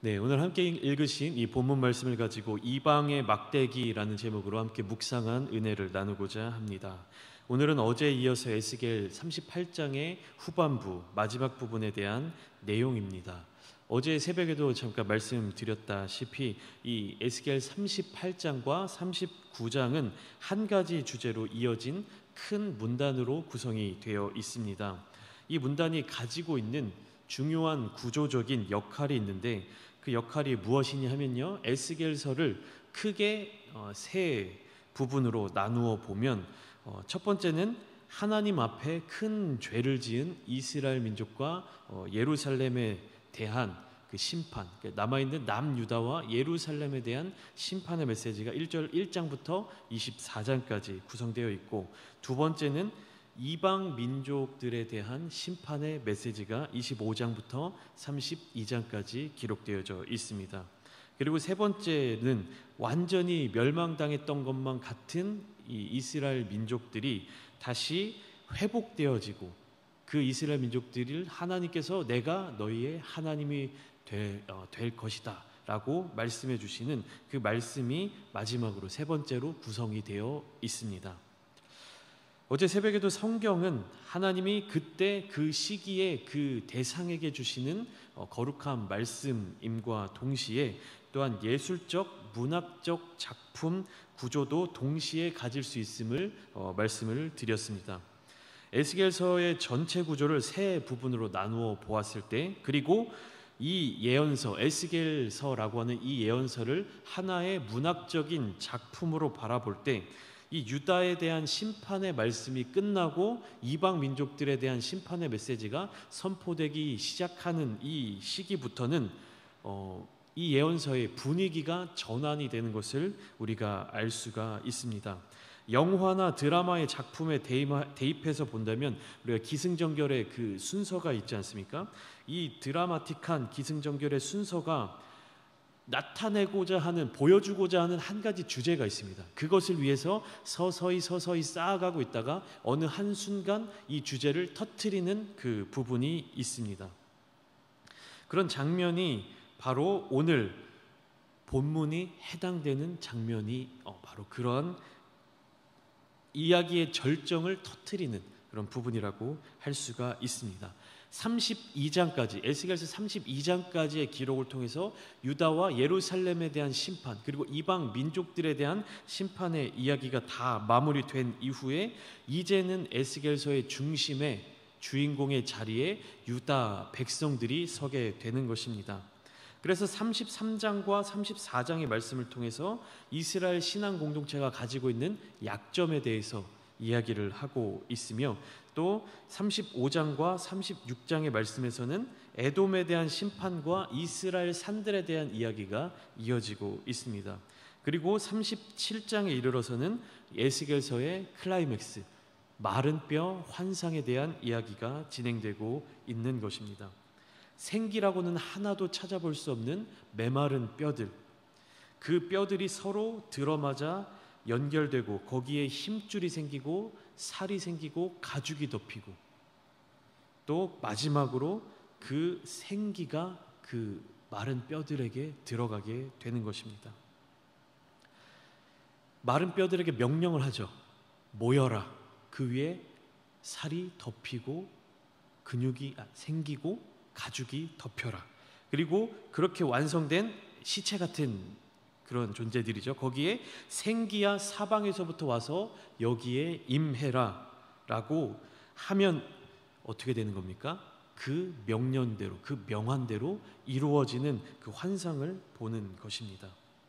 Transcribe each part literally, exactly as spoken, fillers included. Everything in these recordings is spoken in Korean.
네, 오늘 함께 읽으신 이 본문 말씀을 가지고 이방의 막대기라는 제목으로 함께 묵상한 은혜를 나누고자 합니다. 오늘은 어제에 이어서 에스겔 삼십팔 장의 후반부 마지막 부분에 대한 내용입니다. 어제 새벽에도 잠깐 말씀드렸다시피 이 에스겔 삼십팔 장과 삼십구 장은 한 가지 주제로 이어진 큰 문단으로 구성이 되어 있습니다. 이 문단이 가지고 있는 중요한 구조적인 역할이 있는데 그 역할이 무엇이냐 하면요, 에스겔서를 크게 세 부분으로 나누어 보면 첫 번째는 하나님 앞에 큰 죄를 지은 이스라엘 민족과 예루살렘에 대한 그 심판, 남아있는 남유다와 예루살렘에 대한 심판의 메시지가 일 절 일 장부터 이십사 장까지 구성되어 있고, 두 번째는 이방 민족들에 대한 심판의 메시지가 이십오 장부터 삼십이 장까지 기록되어져 있습니다. 그리고 세 번째는 완전히 멸망당했던 것만 같은 이 이스라엘 민족들이 다시 회복되어지고, 그 이스라엘 민족들을 하나님께서 내가 너희의 하나님이 될, 어, 될 것이다 라고 말씀해 주시는 그 말씀이 마지막으로 세 번째로 구성이 되어 있습니다. 어제 새벽에도 성경은 하나님이 그때 그 시기에 그 대상에게 주시는 거룩한 말씀임과 동시에 또한 예술적, 문학적 작품 구조도 동시에 가질 수 있음을 어, 말씀을 드렸습니다. 에스겔서의 전체 구조를 세 부분으로 나누어 보았을 때, 그리고 이 예언서, 에스겔서라고 하는 이 예언서를 하나의 문학적인 작품으로 바라볼 때, 이 유다에 대한 심판의 말씀이 끝나고 이방 민족들에 대한 심판의 메시지가 선포되기 시작하는 이 시기부터는 어, 이 예언서의 분위기가 전환이 되는 것을 우리가 알 수가 있습니다. 영화나 드라마의 작품에 대입해서 본다면 우리가 기승전결의 그 순서가 있지 않습니까? 이 드라마틱한 기승전결의 순서가 나타내고자 하는, 보여주고자 하는 한 가지 주제가 있습니다. 그것을 위해서 서서히 서서히 쌓아가고 있다가 어느 한순간 이 주제를 터뜨리는 그 부분이 있습니다. 그런 장면이 바로 오늘 본문이 해당되는 장면이 어, 바로 그런 이야기의 절정을 터뜨리는 그런 부분이라고 할 수가 있습니다. 삼십이 장까지, 에스겔서 삼십이 장까지의 기록을 통해서 유다와 예루살렘에 대한 심판, 그리고 이방 민족들에 대한 심판의 이야기가 다 마무리된 이후에 이제는 에스겔서의 중심에, 주인공의 자리에 유다 백성들이 서게 되는 것입니다. 그래서 삼십삼 장과 삼십사 장의 말씀을 통해서 이스라엘 신앙 공동체가 가지고 있는 약점에 대해서 이야기를 하고 있으며, 또 삼십오 장과 삼십육 장의 말씀에서는 에돔에 대한 심판과 이스라엘 산들에 대한 이야기가 이어지고 있습니다. 그리고 삼십칠 장에 이르러서는 에스겔서의 클라이맥스, 마른 뼈 환상에 대한 이야기가 진행되고 있는 것입니다. 생기라고는 하나도 찾아볼 수 없는 메마른 뼈들, 그 뼈들이 서로 들어맞아 연결되고 거기에 힘줄이 생기고 살이 생기고 가죽이 덮이고, 또 마지막으로 그 생기가 그 마른 뼈들에게 들어가게 되는 것입니다. 마른 뼈들에게 명령을 하죠. 모여라. 그 위에 살이 덮이고 근육이 생기고 가죽이 덮여라. 그리고 그렇게 완성된 시체 같은 그런 존재들이죠. 거기에 생기야 사방에서부터 와서 여기에 임해라 라고 하면 어떻게 되는 겁니까? 그 명령대로, 그 명한대로 이루어지는 그 환상을 보는 것입니다.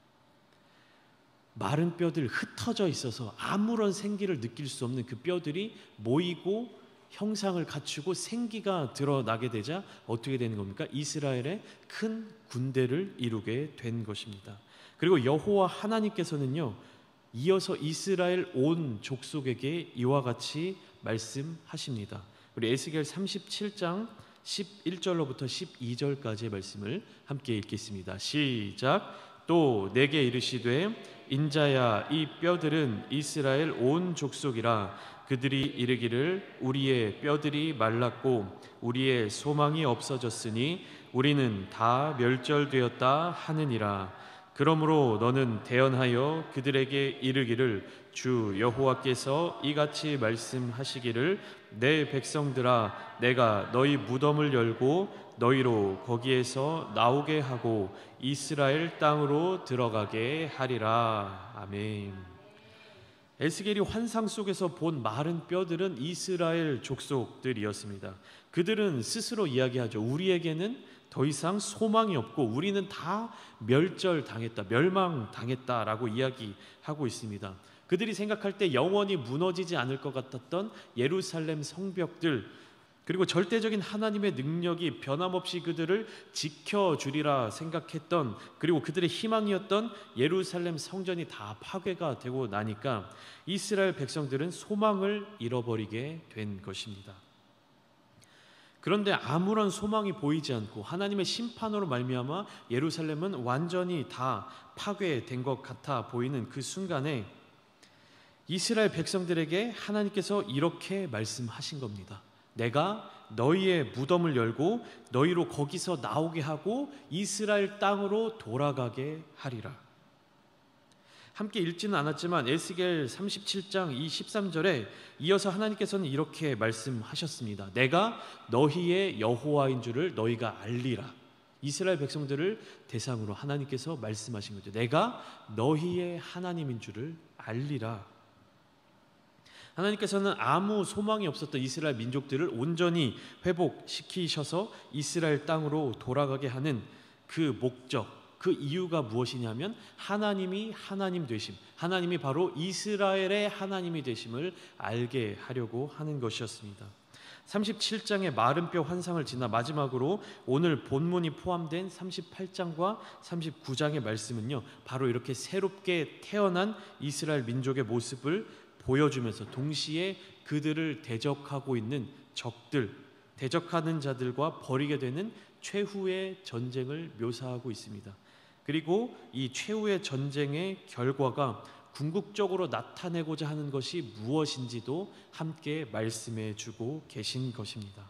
마른 뼈들 흩어져 있어서 아무런 생기를 느낄 수 없는 그 뼈들이 모이고 형상을 갖추고 생기가 드러나게 되자 어떻게 되는 겁니까? 이스라엘의 큰 군대를 이루게 된 것입니다. 그리고 여호와 하나님께서는요, 이어서 이스라엘 온 족속에게 이와 같이 말씀하십니다. 우리 에스겔 삼십칠 장 십일 절로부터 십이 절까지의 말씀을 함께 읽겠습니다. 시작. 또 내게 이르시되 인자야, 이 뼈들은 이스라엘 온 족속이라. 그들이 이르기를 우리의 뼈들이 말랐고 우리의 소망이 없어졌으니 우리는 다 멸절되었다 하느니라. 그러므로 너는 대언하여 그들에게 이르기를 주 여호와께서 이같이 말씀하시기를 내 백성들아 내가 너희 무덤을 열고 너희로 거기에서 나오게 하고 이스라엘 땅으로 들어가게 하리라. 아멘. 에스겔이 환상 속에서 본 마른 뼈들은 이스라엘 족속들이었습니다. 그들은 스스로 이야기하죠. 우리에게는 더 이상 소망이 없고 우리는 다 멸절당했다, 멸망당했다라고 이야기하고 있습니다. 그들이 생각할 때 영원히 무너지지 않을 것 같았던 예루살렘 성벽들, 그리고 절대적인 하나님의 능력이 변함없이 그들을 지켜주리라 생각했던, 그리고 그들의 희망이었던 예루살렘 성전이 다 파괴가 되고 나니까 이스라엘 백성들은 소망을 잃어버리게 된 것입니다. 그런데 아무런 소망이 보이지 않고 하나님의 심판으로 말미암아 예루살렘은 완전히 다 파괴된 것 같아 보이는 그 순간에 이스라엘 백성들에게 하나님께서 이렇게 말씀하신 겁니다. 내가 너희의 무덤을 열고 너희로 거기서 나오게 하고 이스라엘 땅으로 돌아가게 하리라. 함께 읽지는 않았지만 에스겔 삼십칠 장 이 십삼 절에 이어서 하나님께서는 이렇게 말씀하셨습니다. 내가 너희의 여호와인 줄을 너희가 알리라. 이스라엘 백성들을 대상으로 하나님께서 말씀하신 거죠. 내가 너희의 하나님인 줄을 알리라. 하나님께서는 아무 소망이 없었던 이스라엘 민족들을 온전히 회복시키셔서 이스라엘 땅으로 돌아가게 하는 그 목적, 그 이유가 무엇이냐면 하나님이 하나님 되심, 하나님이 바로 이스라엘의 하나님이 되심을 알게 하려고 하는 것이었습니다. 삼십칠 장의 마른 뼈 환상을 지나 마지막으로 오늘 본문이 포함된 삼십팔 장과 삼십구 장의 말씀은요, 바로 이렇게 새롭게 태어난 이스라엘 민족의 모습을 보여주면서 동시에 그들을 대적하고 있는 적들, 대적하는 자들과 벌이게 되는 최후의 전쟁을 묘사하고 있습니다. 그리고 이 최후의 전쟁의 결과가 궁극적으로 나타내고자 하는 것이 무엇인지도 함께 말씀해 주고 계신 것입니다.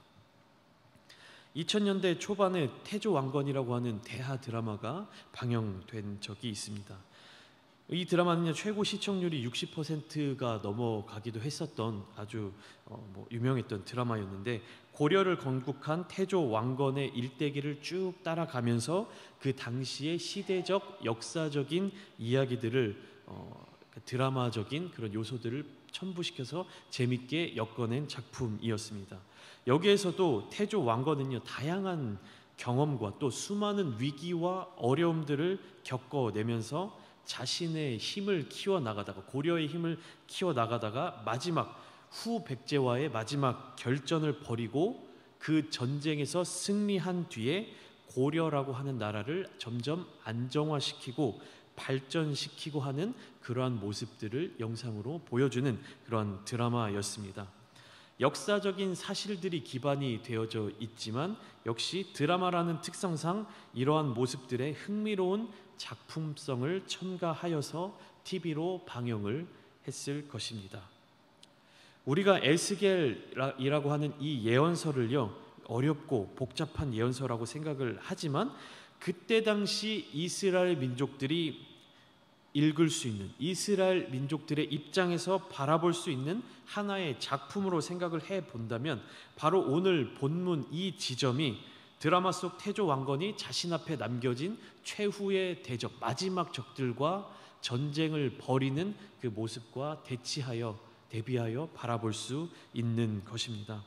이천 년대 초반에 태조왕건이라고 하는 대하 드라마가 방영된 적이 있습니다. 이 드라마는 최고 시청률이 육십 퍼센트가 넘어가기도 했었던 아주 어, 뭐 유명했던 드라마였는데, 고려를 건국한 태조 왕건의 일대기를 쭉 따라가면서 그 당시의 시대적 역사적인 이야기들을 어, 드라마적인 그런 요소들을 첨부시켜서 재밌게 엮어낸 작품이었습니다. 여기에서도 태조 왕건은요, 다양한 경험과 또 수많은 위기와 어려움들을 겪어내면서 자신의 힘을 키워나가다가, 고려의 힘을 키워나가다가 마지막 후 백제와의 마지막 결전을 벌이고 그 전쟁에서 승리한 뒤에 고려라고 하는 나라를 점점 안정화시키고 발전시키고 하는 그러한 모습들을 영상으로 보여주는 그러한 드라마였습니다. 역사적인 사실들이 기반이 되어져 있지만 역시 드라마라는 특성상 이러한 모습들의 흥미로운 작품성을 첨가하여서 티비로 방영을 했을 것입니다. 우리가 에스겔이라고 하는 이 예언서를요, 어렵고 복잡한 예언서라고 생각을 하지만 그때 당시 이스라엘 민족들이 읽을 수 있는, 이스라엘 민족들의 입장에서 바라볼 수 있는 하나의 작품으로 생각을 해본다면 바로 오늘 본문 이 지점이 드라마 속 태조 왕건이 자신 앞에 남겨진 최후의 대적, 마지막 적들과 전쟁을 벌이는 그 모습과 대치하여 대비하여 바라볼 수 있는 것입니다.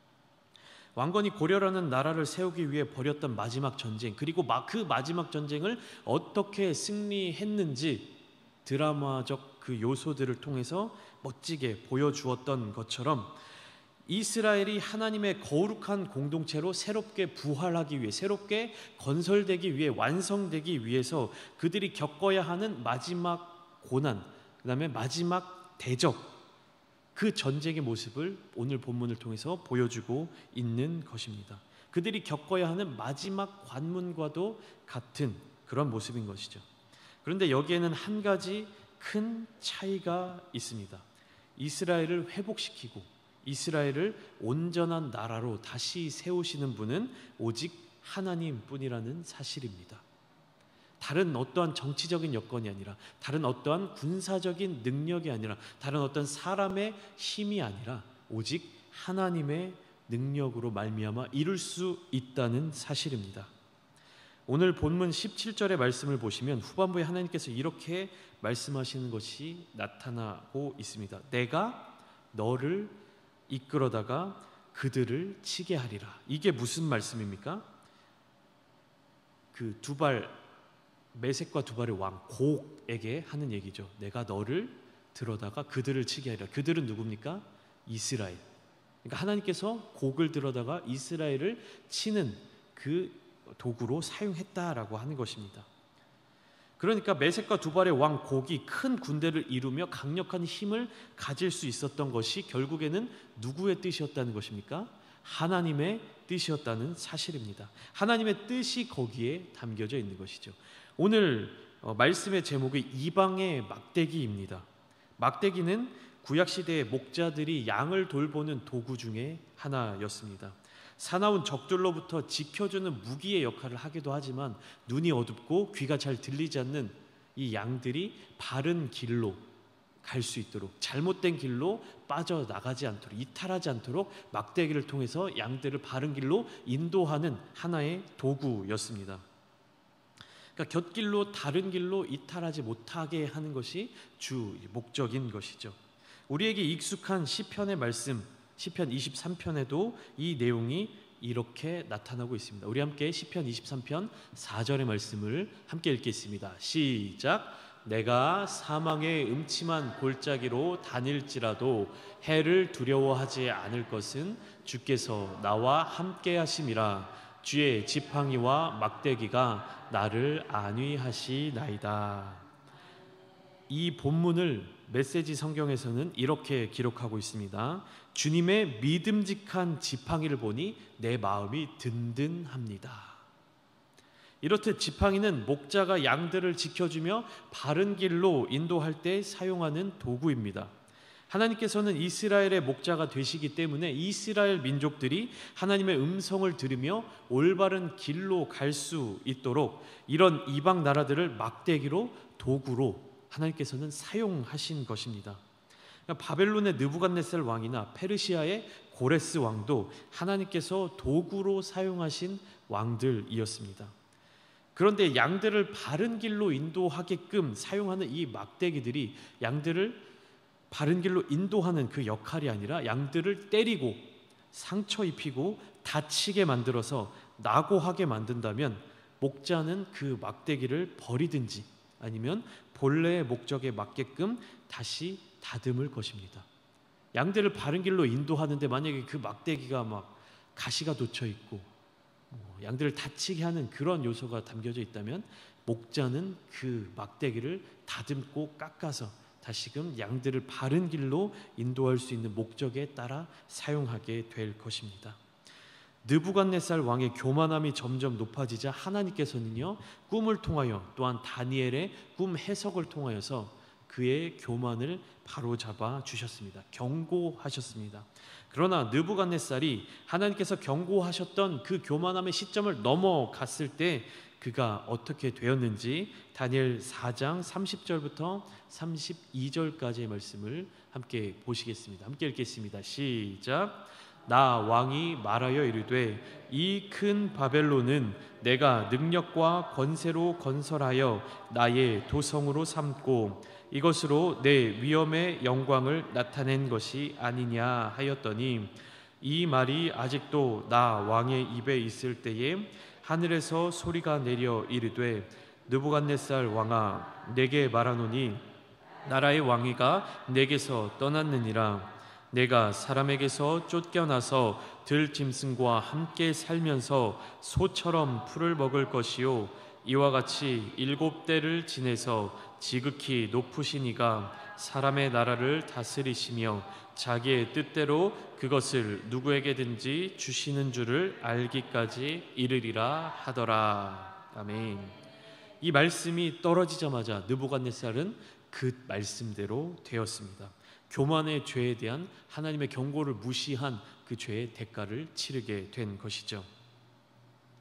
왕건이 고려라는 나라를 세우기 위해 벌였던 마지막 전쟁, 그리고 그 마지막 전쟁을 어떻게 승리했는지 드라마적 그 요소들을 통해서 멋지게 보여주었던 것처럼 이스라엘이 하나님의 거룩한 공동체로 새롭게 부활하기 위해, 새롭게 건설되기 위해, 완성되기 위해서 그들이 겪어야 하는 마지막 고난, 그 다음에 마지막 대적, 그 전쟁의 모습을 오늘 본문을 통해서 보여주고 있는 것입니다. 그들이 겪어야 하는 마지막 관문과도 같은 그런 모습인 것이죠. 그런데 여기에는 한 가지 큰 차이가 있습니다. 이스라엘을 회복시키고 이스라엘을 온전한 나라로 다시 세우시는 분은 오직 하나님뿐이라는 사실입니다. 다른 어떠한 정치적인 여건이 아니라, 다른 어떠한 군사적인 능력이 아니라, 다른 어떤 사람의 힘이 아니라 오직 하나님의 능력으로 말미암아 이룰 수 있다는 사실입니다. 오늘 본문 십칠 절의 말씀을 보시면 후반부에 하나님께서 이렇게 말씀하시는 것이 나타나고 있습니다. 내가 너를 이끌어다가 그들을 치게 하리라. 이게 무슨 말씀입니까? 그 두발 메색과 두발의 왕 곡에게 하는 얘기죠. 내가 너를 들어다가 그들을 치게 하리라. 그들은 누굽니까? 이스라엘. 그러니까 하나님께서 곡을 들어다가 이스라엘을 치는 그 도구로 사용했다라고 하는 것입니다. 그러니까 메색과 두발의 왕 곡이 큰 군대를 이루며 강력한 힘을 가질 수 있었던 것이 결국에는 누구의 뜻이었다는 것입니까? 하나님의 뜻이었다는 사실입니다. 하나님의 뜻이 거기에 담겨져 있는 것이죠. 오늘 말씀의 제목이 이방의 막대기입니다. 막대기는 구약시대의 목자들이 양을 돌보는 도구 중에 하나였습니다. 사나운 적들로부터 지켜주는 무기의 역할을 하기도 하지만 눈이 어둡고 귀가 잘 들리지 않는 이 양들이 바른 길로 갈 수 있도록, 잘못된 길로 빠져나가지 않도록, 이탈하지 않도록 막대기를 통해서 양들을 바른 길로 인도하는 하나의 도구였습니다. 그러니까 곁길로 다른 길로 이탈하지 못하게 하는 것이 주 목적인 것이죠. 우리에게 익숙한 시편의 말씀, 시편 이십삼 편에도 이 내용이 이렇게 나타나고 있습니다. 우리 함께 시편 이십삼 편 사 절의 말씀을 함께 읽겠습니다. 시작. 내가 사망의 음침한 골짜기로 다닐지라도 해를 두려워하지 않을 것은 주께서 나와 함께 하심이라. 주의 지팡이와 막대기가 나를 안위하시나이다. 이 본문을 메시지 성경에서는 이렇게 기록하고 있습니다. 주님의 믿음직한 지팡이를 보니 내 마음이 든든합니다. 이렇듯 지팡이는 목자가 양들을 지켜주며 바른 길로 인도할 때 사용하는 도구입니다. 하나님께서는 이스라엘의 목자가 되시기 때문에 이스라엘 민족들이 하나님의 음성을 들으며 올바른 길로 갈 수 있도록 이런 이방 나라들을 막대기로, 도구로 하나님께서는 사용하신 것입니다. 바벨론의 느부갓네살 왕이나 페르시아의 고레스 왕도 하나님께서 도구로 사용하신 왕들이었습니다. 그런데 양들을 바른 길로 인도하게끔 사용하는 이 막대기들이 양들을 바른 길로 인도하는 그 역할이 아니라 양들을 때리고 상처 입히고 다치게 만들어서 낙오하게 만든다면 목자는 그 막대기를 버리든지 아니면 본래의 목적에 맞게끔 다시 다듬을 것입니다. 양들을 바른 길로 인도하는데 만약에 그 막대기가 막 가시가 돋쳐 있고 양들을 다치게 하는 그런 요소가 담겨져 있다면 목자는 그 막대기를 다듬고 깎아서 다시금 양들을 바른 길로 인도할 수 있는 목적에 따라 사용하게 될 것입니다. 느부갓네살 왕의 교만함이 점점 높아지자 하나님께서는요 꿈을 통하여 또한 다니엘의 꿈 해석을 통하여서 그의 교만을 바로잡아 주셨습니다. 경고하셨습니다. 그러나 느부갓네살이 하나님께서 경고하셨던 그 교만함의 시점을 넘어갔을 때 그가 어떻게 되었는지 다니엘 사 장 삼십 절부터 삼십이 절까지의 말씀을 함께 보시겠습니다. 함께 읽겠습니다. 시작. 나 왕이 말하여 이르되 이 큰 바벨론은 내가 능력과 권세로 건설하여 나의 도성으로 삼고 이것으로 내 위엄의 영광을 나타낸 것이 아니냐 하였더니 이 말이 아직도 나 왕의 입에 있을 때에 하늘에서 소리가 내려 이르되 느부갓네살 왕아 내게 말하노니 나라의 왕위가 내게서 떠났느니라. 내가 사람에게서 쫓겨나서 들짐승과 함께 살면서 소처럼 풀을 먹을 것이요 이와 같이 일곱 대를 지내서 지극히 높으신 이가 사람의 나라를 다스리시며 자기의 뜻대로 그것을 누구에게든지 주시는 줄을 알기까지 이르리라 하더라. 아멘. 이 말씀이 떨어지자마자 느부갓네살은 그 말씀대로 되었습니다. 교만의 죄에 대한 하나님의 경고를 무시한 그 죄의 대가를 치르게 된 것이죠.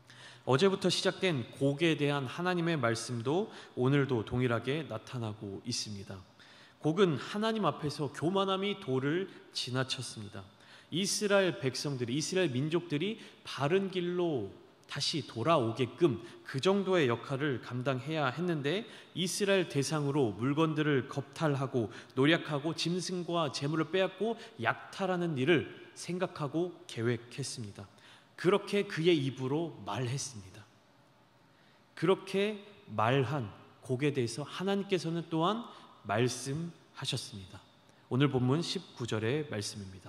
어제부터 시작된 곡에 대한 하나님의 말씀도 오늘도 동일하게 나타나고 있습니다. 곡은 하나님 앞에서 교만함이 도를 지나쳤습니다. 이스라엘 백성들이, 이스라엘 민족들이 바른 길로 다시 돌아오게끔 그 정도의 역할을 감당해야 했는데, 이스라엘 대상으로 물건들을 겁탈하고 노략하고 짐승과 재물을 빼앗고 약탈하는 일을 생각하고 계획했습니다. 그렇게 그의 입으로 말했습니다. 그렇게 말한 곡에 대해서 하나님께서는 또한 말씀하셨습니다. 오늘 본문 십구 절의 말씀입니다.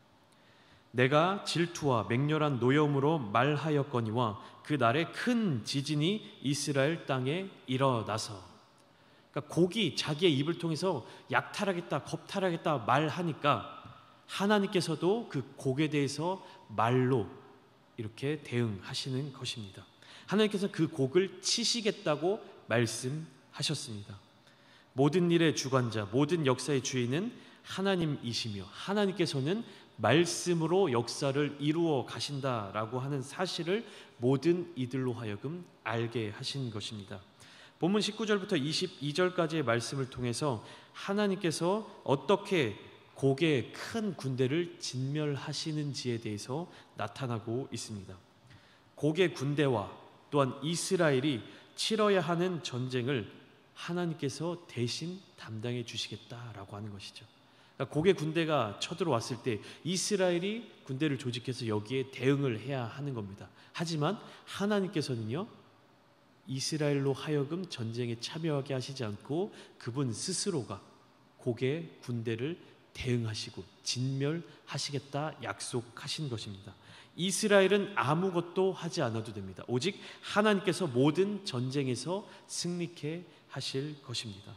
내가 질투와 맹렬한 노여움으로 말하였거니와 그 날에 큰 지진이 이스라엘 땅에 일어나서. 그러니까 곡이 자기의 입을 통해서 약탈하겠다, 겁탈하겠다 말하니까 하나님께서도 그 곡에 대해서 말로 이렇게 대응하시는 것입니다. 하나님께서 그 곡을 치시겠다고 말씀하셨습니다. 모든 일의 주관자, 모든 역사의 주인은 하나님이시며 하나님께서는 말씀으로 역사를 이루어 가신다라고 하는 사실을 모든 이들로 하여금 알게 하신 것입니다. 본문 십구 절부터 이십이 절까지의 말씀을 통해서 하나님께서 어떻게 곡의 큰 군대를 진멸하시는지에 대해서 나타나고 있습니다. 곡의 군대와 또한 이스라엘이 치러야 하는 전쟁을 하나님께서 대신 담당해 주시겠다라고 하는 것이죠. 그러니까 곡의 군대가 쳐들어왔을 때 이스라엘이 군대를 조직해서 여기에 대응을 해야 하는 겁니다. 하지만 하나님께서는요, 이스라엘로 하여금 전쟁에 참여하게 하시지 않고 그분 스스로가 곡의 군대를 대응하시고 진멸하시겠다 약속하신 것입니다. 이스라엘은 아무것도 하지 않아도 됩니다. 오직 하나님께서 모든 전쟁에서 승리케 하실 것입니다.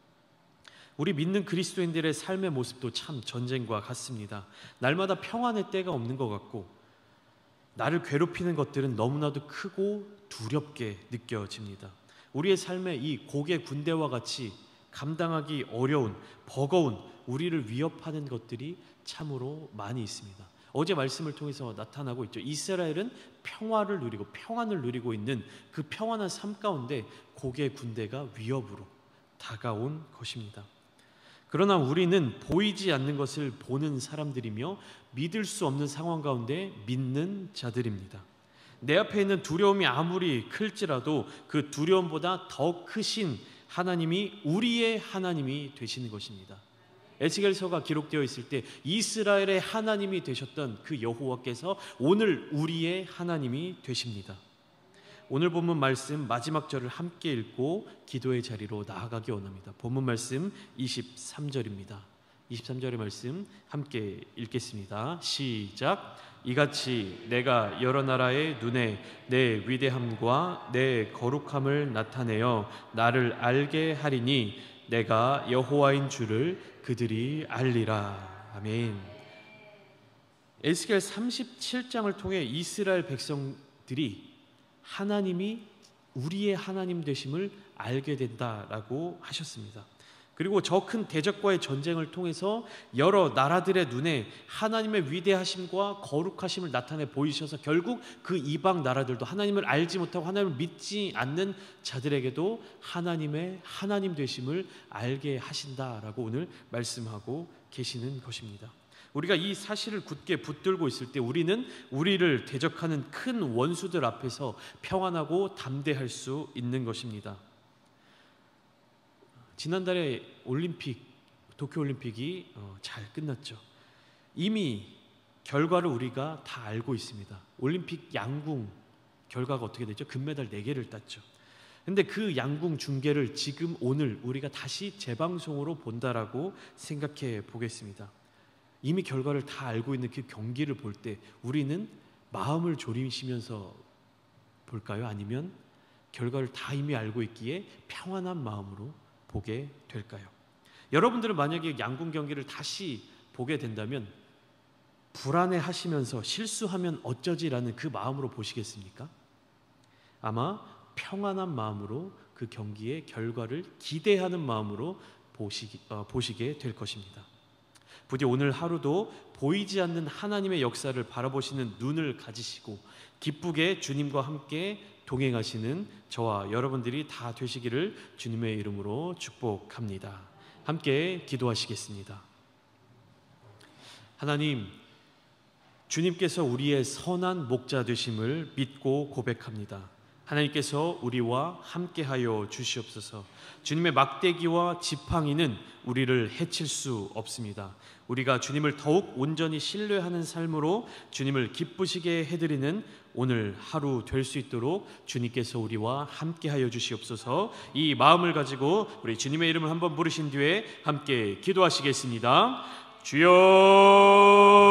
우리 믿는 그리스도인들의 삶의 모습도 참 전쟁과 같습니다. 날마다 평안의 때가 없는 것 같고, 나를 괴롭히는 것들은 너무나도 크고 두렵게 느껴집니다. 우리의 삶에 이 곡의 군대와 같이 감당하기 어려운, 버거운, 우리를 위협하는 것들이 참으로 많이 있습니다. 어제 말씀을 통해서 나타나고 있죠. 이스라엘은 평화를 누리고 평안을 누리고 있는 그 평안한 삶 가운데 곡의 군대가 위협으로 다가온 것입니다. 그러나 우리는 보이지 않는 것을 보는 사람들이며 믿을 수 없는 상황 가운데 믿는 자들입니다. 내 앞에 있는 두려움이 아무리 클지라도 그 두려움보다 더 크신 하나님이 우리의 하나님이 되시는 것입니다. 에스겔서가 기록되어 있을 때 이스라엘의 하나님이 되셨던 그 여호와께서 오늘 우리의 하나님이 되십니다. 오늘 본문 말씀 마지막 절을 함께 읽고 기도의 자리로 나아가기 원합니다. 본문 말씀 이십삼 절입니다. 이십삼 절의 말씀 함께 읽겠습니다. 시작. 이같이 내가 여러 나라의 눈에 내 위대함과 내 거룩함을 나타내어 나를 알게 하리니 내가 여호와인 줄을 그들이 알리라. 아멘. 에스겔 삼십칠 장을 통해 이스라엘 백성들이 하나님이 우리의 하나님 되심을 알게 된다라고 하셨습니다. 그리고 저 큰 대적과의 전쟁을 통해서 여러 나라들의 눈에 하나님의 위대하심과 거룩하심을 나타내 보이셔서 결국 그 이방 나라들도 하나님을 알지 못하고 하나님을 믿지 않는 자들에게도 하나님의 하나님 되심을 알게 하신다라고 오늘 말씀하고 계시는 것입니다. 우리가 이 사실을 굳게 붙들고 있을 때 우리는 우리를 대적하는 큰 원수들 앞에서 평안하고 담대할 수 있는 것입니다. 지난달에 올림픽, 도쿄올림픽이 잘 끝났죠. 이미 결과를 우리가 다 알고 있습니다. 올림픽 양궁 결과가 어떻게 됐죠? 금메달 네 개를 땄죠. 근데 그 양궁 중계를 지금 오늘 우리가 다시 재방송으로 본다라고 생각해 보겠습니다. 이미 결과를 다 알고 있는 그 경기를 볼 때 우리는 마음을 졸이시면서 볼까요? 아니면 결과를 다 이미 알고 있기에 평안한 마음으로 보게 될까요? 여러분들은 만약에 양궁 경기를 다시 보게 된다면 불안해하시면서 실수하면 어쩌지라는 그 마음으로 보시겠습니까? 아마 평안한 마음으로 그 경기의 결과를 기대하는 마음으로 보시기, 어, 보시게 될 것입니다. 부디 오늘 하루도 보이지 않는 하나님의 역사를 바라보시는 눈을 가지시고 기쁘게 주님과 함께 동행하시는 저와 여러분들이 다 되시기를 주님의 이름으로 축복합니다. 함께 기도하시겠습니다. 하나님, 주님께서 우리의 선한 목자 되심을 믿고 고백합니다. 하나님께서 우리와 함께하여 주시옵소서. 주님의 막대기와 지팡이는 우리를 해칠 수 없습니다. 우리가 주님을 더욱 온전히 신뢰하는 삶으로 주님을 기쁘시게 해드리는 오늘 하루 될 수 있도록 주님께서 우리와 함께하여 주시옵소서. 이 마음을 가지고 우리 주님의 이름을 한번 부르신 뒤에 함께 기도하시겠습니다. 주여